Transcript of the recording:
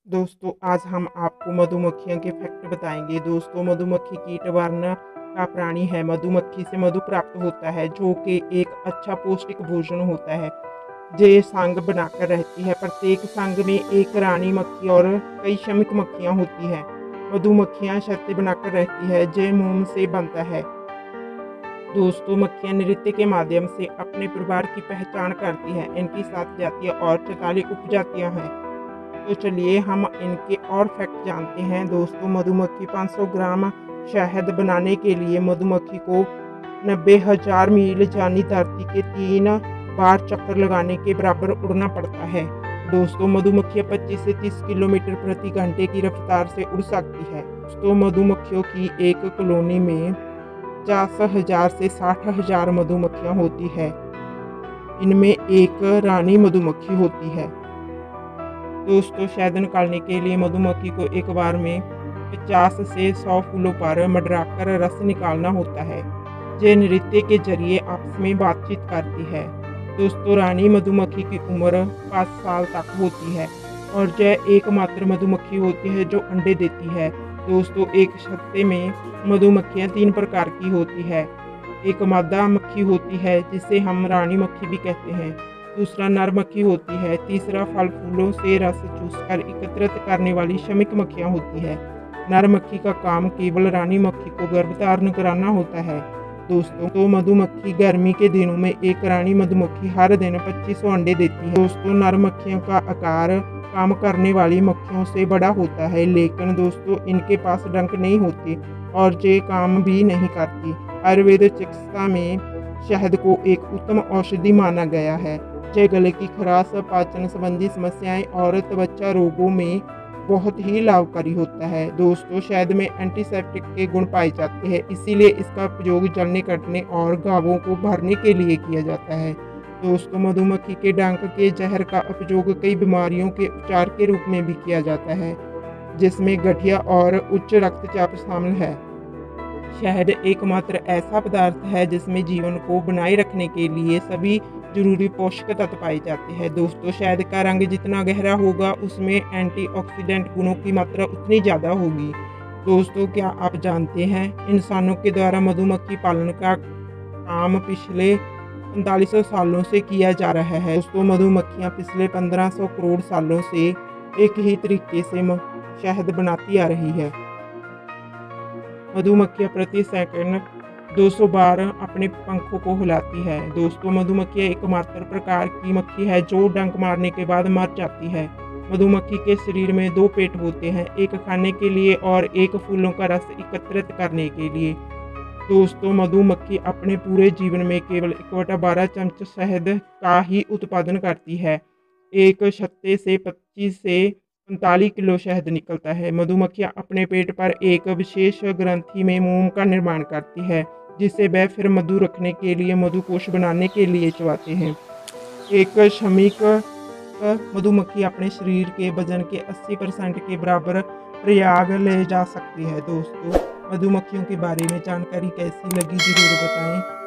दोस्तों आज हम आपको मधुमक्खियों के फैक्ट बताएंगे। दोस्तों मधुमक्खी कीट वर्ण का प्राणी है। मधुमक्खी से मधु प्राप्त होता है जो कि एक अच्छा पौष्टिक भोजन होता है। ये संघ बनाकर रहती है। प्रत्येक संघ में एक रानी मक्खी और कई श्रमिक मक्खियां होती है। मधुमक्खियां शर्तें बनाकर रहती है जो मोम से बनता है। दोस्तों मक्खियां नृत्य के माध्यम से अपने परिवार की पहचान करती है। इनकी 7 जातियां और 44 उपजातियां हैं। तो चलिए हम इनके और फैक्ट जानते हैं। दोस्तों मधुमक्खी 500 ग्राम शहद बनाने के लिए मधुमक्खी को 90,000 मील यानी धरती के 3 बार चक्कर लगाने के बराबर उड़ना पड़ता है। दोस्तों मधुमक्खियां 25 से 30 किलोमीटर प्रति घंटे की रफ्तार से उड़ सकती है। दोस्तों मधुमक्खियों की एक कॉलोनी में 50,000 से 60,000 मधुमक्खियां होती है। इनमें एक रानी मधुमक्खी होती है। दोस्तों शहद निकालने के लिए मधुमक्खी को एक बार में 50 से 100 फूलों पर मंडराकर रस निकालना होता है। ये नृत्य के जरिए आपस में बातचीत करती है। दोस्तों रानी मधुमक्खी की उम्र 5 साल तक होती है और यह एकमात्र मधुमक्खी होती है जो अंडे देती है। दोस्तों एक छत्ते में मधुमक्खियां 3 प्रकार की होती है। एक मादा मक्खी होती है जिसे हम रानी मक्खी भी कहते हैं। दूसरा नर मक्खी होती है। तीसरा फल फूलों से रस चूसकर एकत्रित करने वाली श्रमिक मक्खियां होती है। नर मक्खी का काम केवल रानी मक्खी को गर्भधारण कराना होता है। दोस्तों तो मधुमक्खी गर्मी के दिनों में एक रानी मधुमक्खी हर दिन 2500 अंडे देती है। दोस्तों नर मक्खियों का आकार काम करने वाली मक्खियों से बड़ा होता है, लेकिन दोस्तों इनके पास डंक नहीं होती और ये काम भी नहीं करती। आयुर्वेद चिकित्सा में शहद को एक उत्तम औषधि माना गया है। यह गले की खराश, पाचन संबंधी समस्याएं और त्वचा रोगों में बहुत ही लाभकारी होता है। दोस्तों शहद में एंटीसेप्टिक के गुण पाए जाते हैं, इसीलिए इसका उपयोग जलने कटने और घावों को भरने के लिए किया जाता है। दोस्तों मधुमक्खी के डंक के जहर का उपयोग कई बीमारियों के उपचार के रूप में भी किया जाता है, जिसमें गठिया और उच्च रक्तचाप शामिल है। शहद एकमात्र ऐसा पदार्थ है जिसमें जीवन को बनाए रखने के लिए सभी जरूरी पोषक तत्व पाए जाते हैं। दोस्तों शहद का रंग जितना गहरा होगा उसमें एंटीऑक्सीडेंट गुणों की मात्रा उतनी ज़्यादा होगी। दोस्तों क्या आप जानते हैं इंसानों के द्वारा मधुमक्खी पालन का काम पिछले 4500 सालों से किया जा रहा है। दोस्तों मधुमक्खियां पिछले 1500 करोड़ सालों से एक ही तरीके से शहद बनाती आ रही है। मधुमक्खियां प्रति सेकंड 200 बार अपने पंखों को हिलाती है। दोस्तों मधुमक्खियां एकमात्र प्रकार की मक्खी है जो डंक मारने के बाद मर जाती है। मधुमक्खी के शरीर में 2 पेट होते हैं, एक खाने के लिए और एक फूलों का रस एकत्रित करने के लिए। दोस्तों मधुमक्खी अपने पूरे जीवन में केवल 1/12 चम्मच शहद का ही उत्पादन करती है। एक छत्ते से 25 से 45 किलो शहद निकलता है। मधुमक्खियां अपने पेट पर एक विशेष ग्रंथि में मोम का निर्माण करती है, जिसे वह फिर मधु रखने के लिए मधुकोश बनाने के लिए चबाते हैं। एक श्रमिक मधुमक्खी अपने शरीर के वजन के 80% के बराबर प्रयाग ले जा सकती है। दोस्तों मधुमक्खियों के बारे में जानकारी कैसी लगी जरूर बताएं।